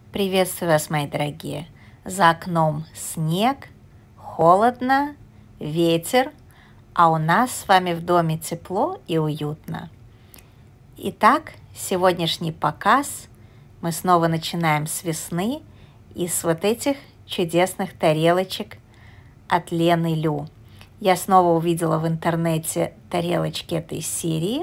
Приветствую вас, мои дорогие. За окном снег, холодно, ветер, а у нас с вами в доме тепло и уютно. Итак, сегодняшний показ мы снова начинаем с весны и с вот этих чудесных тарелочек от Лены Лю. Я снова увидела в интернете тарелочки этой серии.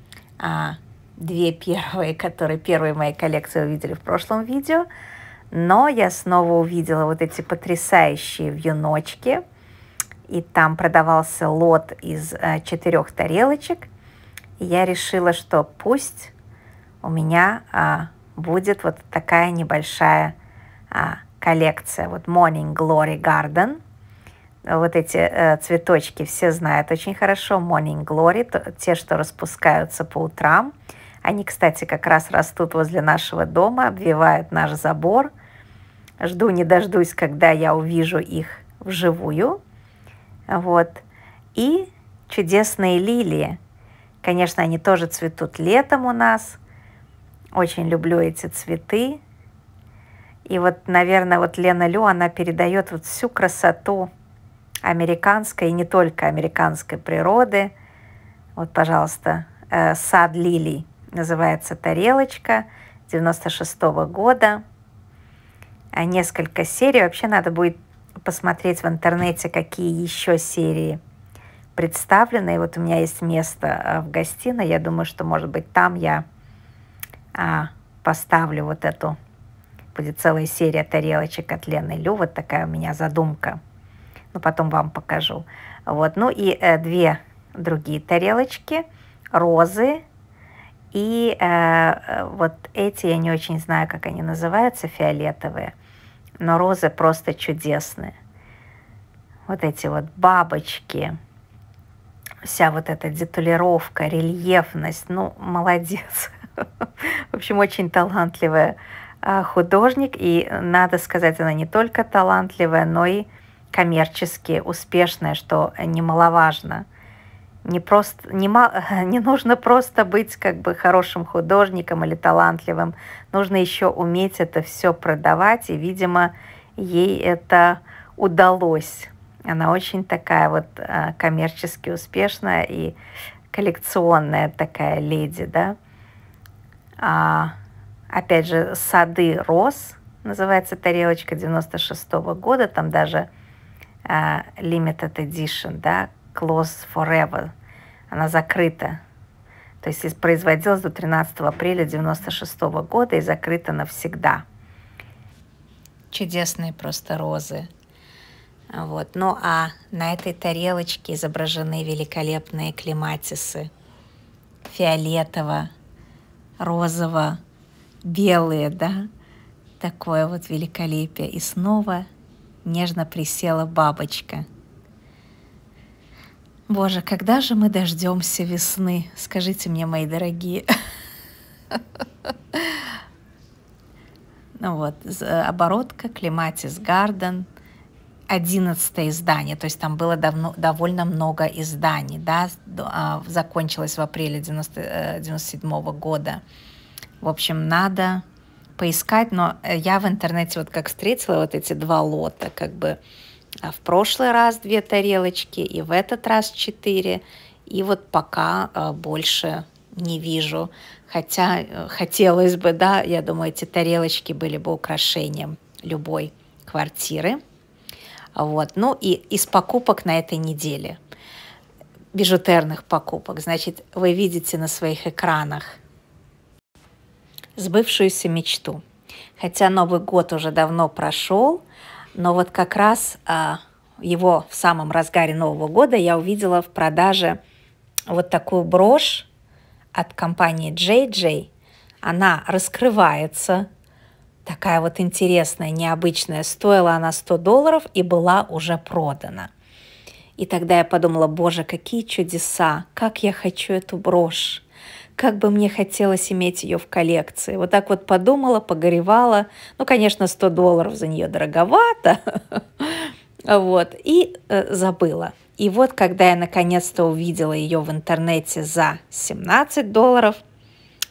Две первые, которые первые мои коллекции увидели в прошлом видео. Но я снова увидела вот эти потрясающие вьюночки. И там продавался лот из 4 тарелочек. И я решила, что пусть у меня будет вот такая небольшая коллекция. Вот Morning Glory Garden. Вот эти цветочки все знают очень хорошо. Morning Glory, те, что распускаются по утрам. Они, кстати, как раз растут возле нашего дома, обвивают наш забор. Жду не дождусь, когда я увижу их вживую. Вот. И чудесные лилии. Конечно, они тоже цветут летом у нас. Очень люблю эти цветы. И вот, наверное, вот Лена Лю, она передает вот всю красоту американской и не только американской природы. Вот, пожалуйста, сад лилий. Называется тарелочка 96-го года. Несколько серий. Вообще надо будет посмотреть в интернете, какие еще серии представлены. И вот у меня есть место в гостиной. Я думаю, что, может быть, там я поставлю вот эту. Будет целая серия тарелочек от Лены Лю. Вот такая у меня задумка. Ну, потом вам покажу. Вот. Ну и две другие тарелочки. Розы. И вот эти, я не очень знаю, как они называются, фиолетовые, но розы просто чудесные. Вот эти вот бабочки, вся вот эта деталировка, рельефность, ну, молодец. В общем, очень талантливая художник, и, надо сказать, она не только талантливая, но и коммерчески успешная, что немаловажно. Не нужно просто быть как бы хорошим художником или талантливым. Нужно еще уметь это все продавать. И, видимо, ей это удалось. Она очень такая вот коммерчески успешная и коллекционная такая леди, да. Опять же, «Сады роз» называется тарелочка 96-го года. Там даже limited edition, да, Closed Forever. Она закрыта. То есть производилась до 13 апреля 1996 года и закрыта навсегда. Чудесные просто розы. Вот. Ну а на этой тарелочке изображены великолепные клематисы. Фиолетово, розово, белые, да? Такое вот великолепие. И снова нежно присела бабочка. Боже, когда же мы дождемся весны? Скажите мне, мои дорогие. Ну вот, оборотка, Клематис Гарден, 11-е издание, то есть там было довольно много изданий, да, закончилось в апреле 97-го года. В общем, надо поискать, но я в интернете вот как встретила вот эти два лота, как бы в прошлый раз 2 тарелочки, и в этот раз 4. И вот пока больше не вижу. Хотя хотелось бы, да, я думаю, эти тарелочки были бы украшением любой квартиры. Вот. Ну и из покупок на этой неделе, бижутерных покупок, значит, вы видите на своих экранах сбывшуюся мечту. Хотя Новый год уже давно прошел, но вот как раз его в самом разгаре Нового года я увидела в продаже вот такую брошь от компании JJ. Она раскрывается, такая вот интересная, необычная. Стоила она $100 и была уже продана. И тогда я подумала, боже, какие чудеса, как я хочу эту брошь. Как бы мне хотелось иметь ее в коллекции. Вот так вот подумала, погоревала. Ну, конечно, $100 за нее дороговато. Вот. И забыла. И вот, когда я наконец-то увидела ее в интернете за $17,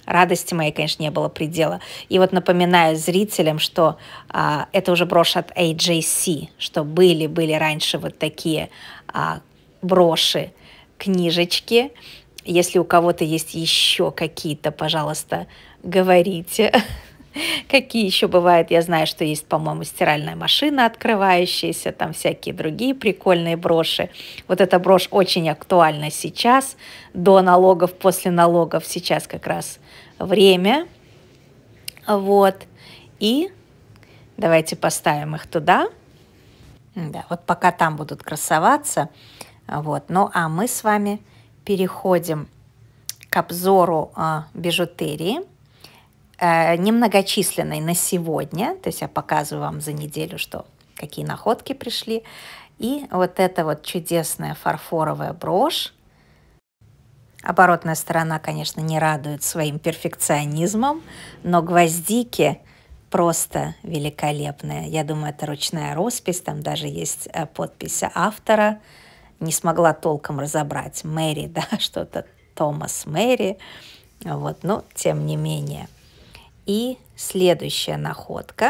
радости моей, конечно, не было предела. И вот напоминаю зрителям, что это уже брошь от AJC, что были раньше вот такие броши, книжечки. Если у кого-то есть еще какие-то, пожалуйста, говорите. Какие еще бывают? Я знаю, что есть, по-моему, стиральная машина открывающаяся, там всякие другие прикольные броши. Вот эта брошь очень актуальна сейчас, до налогов, после налогов. Сейчас как раз время. Вот. И давайте поставим их туда. Да, вот пока там будут красоваться. Вот. Ну, а мы с вами переходим к обзору бижутерии. Немногочисленной на сегодня, то есть я показываю вам за неделю, что какие находки пришли. И вот эта вот чудесная фарфоровая брошь. Оборотная сторона, конечно, не радует своим перфекционизмом, но гвоздики просто великолепные. Я думаю, это ручная роспись, там даже есть подпись автора. Не смогла толком разобрать. Мэри, да, что-то Томас Мэри. Вот, но тем не менее. И следующая находка.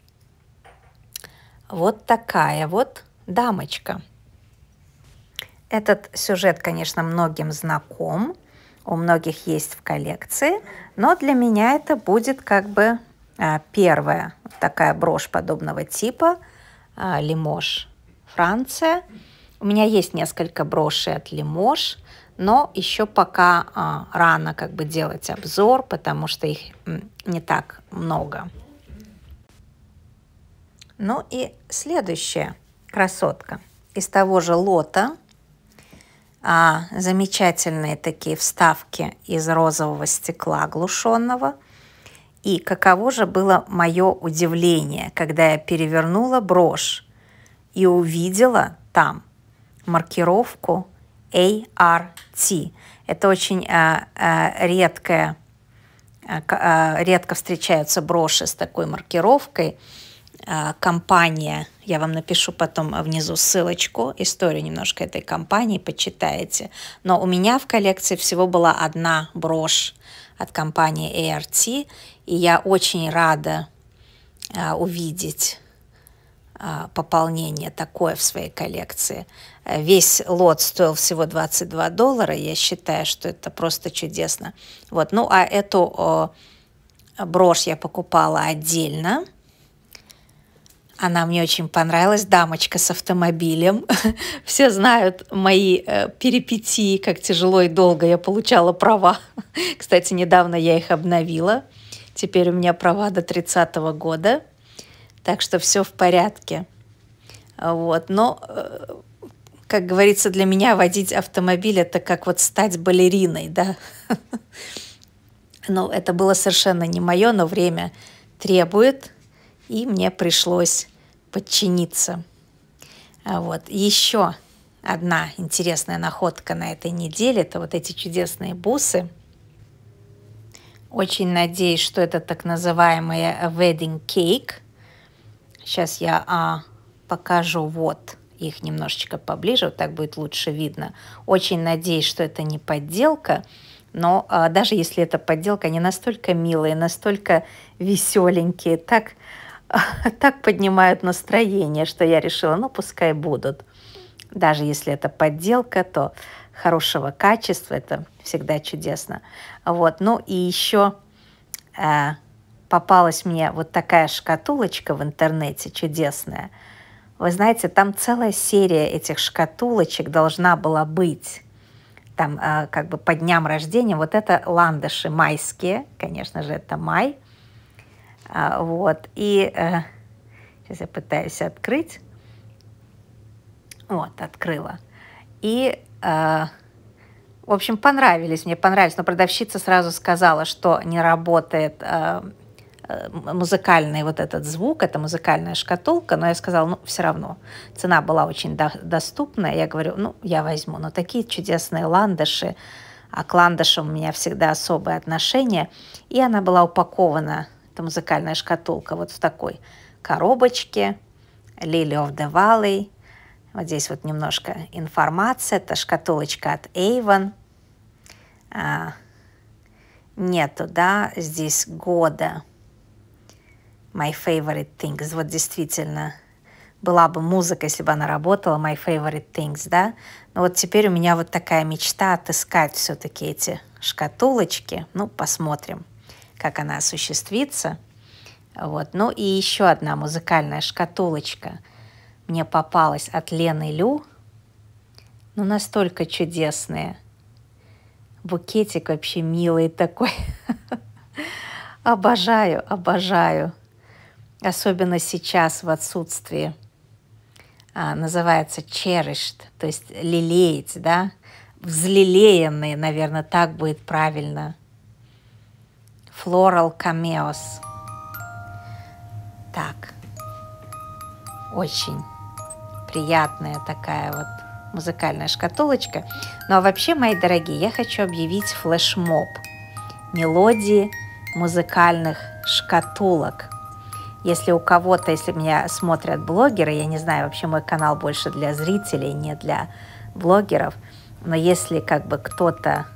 Вот такая вот дамочка. Этот сюжет, конечно, многим знаком. У многих есть в коллекции. Но для меня это будет как бы первая такая брошь подобного типа. Лимож, Франция. У меня есть несколько брошей от Лимож. Но еще пока рано как бы делать обзор, потому что их не так много. Ну и следующая красотка. Из того же лота замечательные такие вставки из розового стекла глушенного. И каково же было мое удивление, когда я перевернула брошь и увидела там маркировку ART. Это очень редко встречаются броши с такой маркировкой. Компания, я вам напишу потом внизу ссылочку, историю немножко этой компании, почитаете. Но у меня в коллекции всего была одна брошь от компании ART, и я очень рада увидеть пополнение такое в своей коллекции. Весь лот стоил всего $22. Я считаю, что это просто чудесно. Вот. Ну, а эту брошь я покупала отдельно. Она мне очень понравилась. Дамочка с автомобилем. Все знают мои перипетии, как тяжело и долго я получала права. Кстати, недавно я их обновила. Теперь у меня права до 30-го года. Так что все в порядке. Вот. Но, как говорится, для меня водить автомобиль – это как вот стать балериной, да. Ну, это было совершенно не мое, но время требует, и мне пришлось подчиниться. Вот. Еще одна интересная находка на этой неделе – это вот эти чудесные бусы. Очень надеюсь, что это так называемые wedding cake. Сейчас я покажу вот их немножечко поближе, вот так будет лучше видно. Очень надеюсь, что это не подделка, но даже если это подделка, они настолько милые, настолько веселенькие, так поднимают настроение, что я решила, ну пускай будут. Даже если это подделка, то хорошего качества, это всегда чудесно. Вот. Ну и еще попалась мне вот такая шкатулочка в интернете чудесная. Вы знаете, там целая серия этих шкатулочек должна была быть. Там как бы по дням рождения. Вот это ландыши майские. Конечно же, это май. Вот. И сейчас я пытаюсь открыть. Вот, открыла. И, в общем, мне понравились. Но продавщица сразу сказала, что не работает музыкальный вот этот звук, это музыкальная шкатулка, но я сказала, ну, все равно, цена была очень доступная, я говорю, ну, я возьму, но такие чудесные ландыши, а к ландышам у меня всегда особое отношение, и она была упакована, эта музыкальная шкатулка, вот в такой коробочке, Lily of the Valley, вот здесь вот немножко информации, это шкатулочка от Avon, нету, да, здесь года. My favorite things. Вот действительно, была бы музыка, если бы она работала, My favorite things, да. Но вот теперь у меня вот такая мечта отыскать все-таки эти шкатулочки. Ну, посмотрим, как она осуществится. Вот. Ну и еще одна музыкальная шкатулочка мне попалась от Лены Лю. Ну, настолько чудесные. Букетик вообще милый такой. Обожаю, обожаю. Особенно сейчас в отсутствии. Называется cherished, то есть лелеять, да? Взлелеянные, наверное, так будет правильно. Floral cameos. Так. Очень приятная такая вот музыкальная шкатулочка. Ну а вообще, мои дорогие, я хочу объявить флешмоб. Мелодии музыкальных шкатулок. Если у кого-то, если меня смотрят блогеры, я не знаю, вообще мой канал больше для зрителей, не для блогеров, но если как бы кто-то,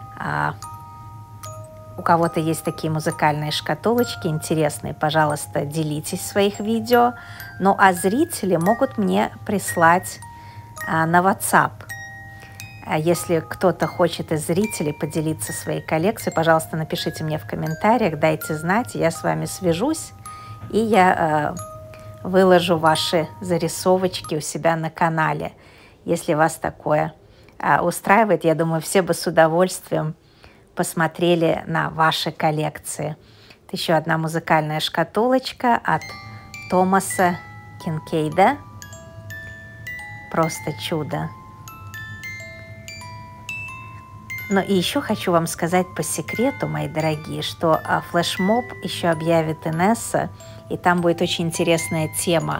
у кого-то есть такие музыкальные шкатулочки интересные, пожалуйста, делитесь в своих видео. Ну а зрители могут мне прислать на WhatsApp. Если кто-то хочет из зрителей поделиться своей коллекцией, пожалуйста, напишите мне в комментариях, дайте знать, я с вами свяжусь, и я выложу ваши зарисовочки у себя на канале. Если вас такое устраивает, я думаю, все бы с удовольствием посмотрели на ваши коллекции. Это еще одна музыкальная шкатулочка от Томаса Кинкейда. Просто чудо. Ну и еще хочу вам сказать по секрету, мои дорогие, что флешмоб еще объявит Инесса, и там будет очень интересная тема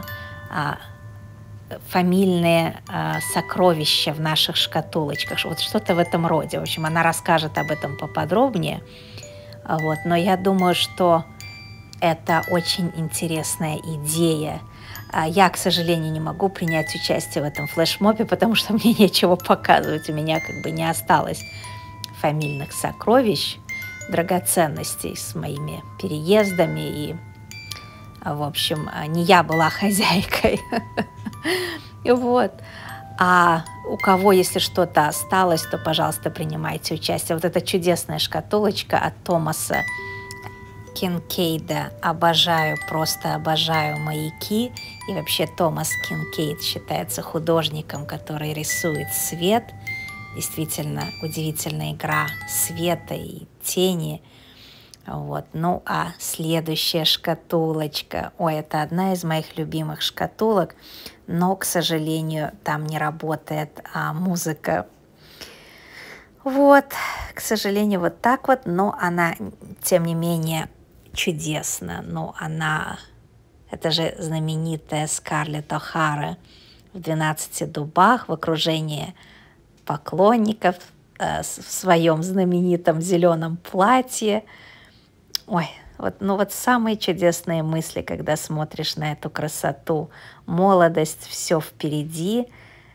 фамильные сокровища в наших шкатулочках, вот что-то в этом роде. В общем, она расскажет об этом поподробнее. Вот. Но я думаю, что это очень интересная идея. Я, к сожалению, не могу принять участие в этом флешмобе, потому что мне нечего показывать. У меня как бы не осталось фамильных сокровищ, драгоценностей с моими переездами. И, в общем, не я была хозяйкой. Вот. А у кого, если что-то осталось, то, пожалуйста, принимайте участие. Вот эта чудесная шкатулочка от Томаса Кинкейда. Обожаю, просто обожаю маяки. И вообще Томас Кинкейд считается художником, который рисует свет. Действительно удивительная игра света и тени. Вот. Ну а следующая шкатулочка. Ой, это одна из моих любимых шкатулок, но, к сожалению, там не работает музыка. Вот, к сожалению, вот так вот, но она, тем не менее, чудесна. Но она, это же знаменитая Скарлетт О'Хара в «12 дубах» в окружении поклонников в своем знаменитом зеленом платье. Ой, вот, ну вот самые чудесные мысли, когда смотришь на эту красоту. Молодость, все впереди,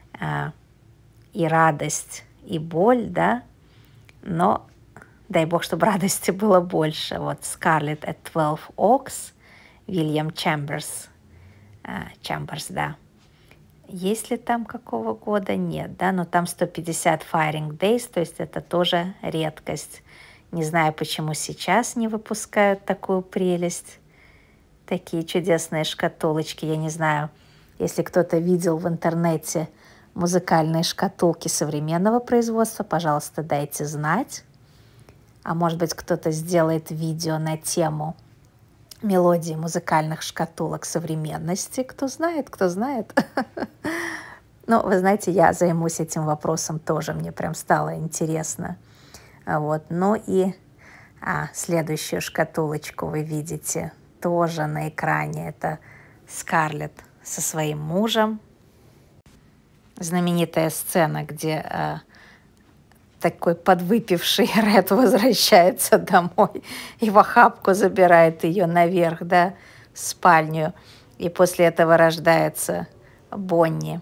и радость, и боль, да, но дай бог, чтобы радости было больше. Вот Scarlett at 12 Oaks, Вильям Чемберс, да. Есть ли там какого года? Нет, да, но там 150 Firing Days, то есть это тоже редкость. Не знаю, почему сейчас не выпускают такую прелесть. Такие чудесные шкатулочки. Я не знаю, если кто-то видел в интернете музыкальные шкатулки современного производства, пожалуйста, дайте знать. А может быть, кто-то сделает видео на тему мелодии музыкальных шкатулок современности. Кто знает, кто знает. Ну, вы знаете, я займусь этим вопросом тоже. Мне прям стало интересно. Вот. Ну и следующую шкатулочку вы видите тоже на экране. Это Скарлетт со своим мужем. Знаменитая сцена, где такой подвыпивший Ред возвращается домой и в охапку забирает ее наверх, да, в спальню. И после этого рождается Бонни.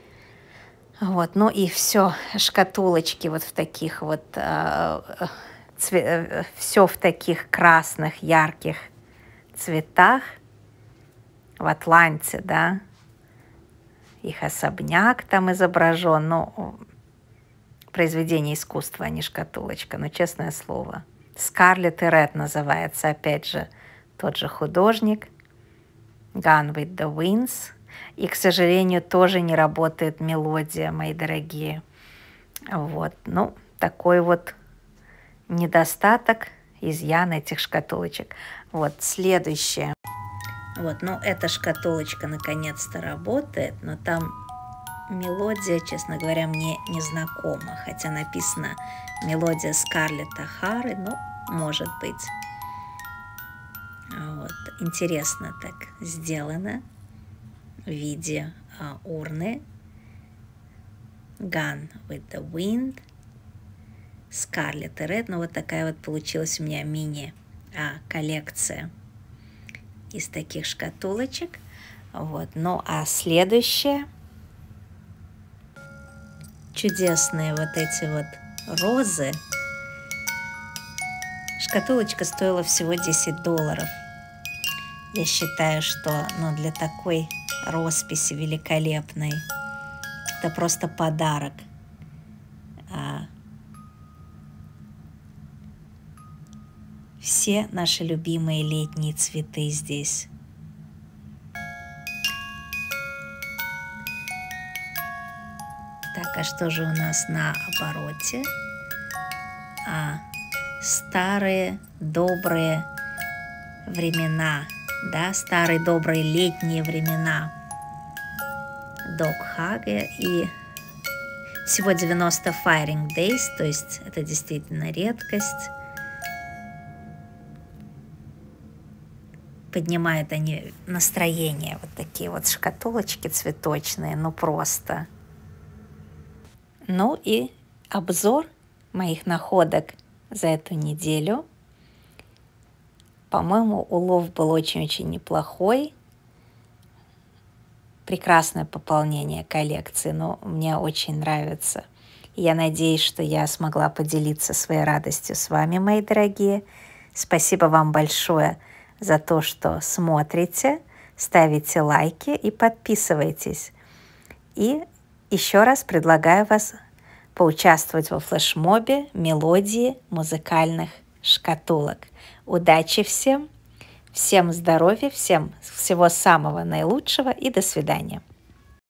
Вот, ну и все, шкатулочки вот в таких вот все в таких красных, ярких цветах. В Атланте, да, их особняк там изображен, ну, произведение искусства, а не шкатулочка, но честное слово. Скарлетт и Ред называется, опять же, тот же художник. Gone with the Winds. И, к сожалению, тоже не работает мелодия, мои дорогие. Вот, ну, такой вот недостаток, изъян этих шкатулочек. Вот, следующее. Вот, ну, эта шкатулочка наконец-то работает, но там мелодия, честно говоря, мне не знакома, хотя написано мелодия Скарлетт О'Хары, ну, может быть. Вот, интересно так сделано в виде урны. Gone with the Wind, Скарлетт и Ред. Ну, вот такая вот получилась у меня мини-коллекция из таких шкатулочек. Вот. Ну, а следующее. Чудесные вот эти вот розы. Шкатулочка стоила всего $10. Я считаю, что для такой росписи великолепной это просто подарок. Все наши любимые летние цветы здесь. Так, а что же у нас на обороте? Старые добрые времена, да, старые добрые летние времена. Дог Хаге и всего 90 Firing Days, то есть это действительно редкость. Поднимают они настроение, вот такие вот шкатулочки цветочные, ну просто. Ну и обзор моих находок за эту неделю. По-моему, улов был очень-очень неплохой. Прекрасное пополнение коллекции, но мне очень нравится. Я надеюсь, что я смогла поделиться своей радостью с вами, мои дорогие. Спасибо вам большое за то, что смотрите, ставите лайки и подписывайтесь. И еще раз предлагаю вас поучаствовать во флешмобе «Мелодии музыкальных шкатулок». Удачи всем, всем здоровья, всем всего самого наилучшего и до свидания.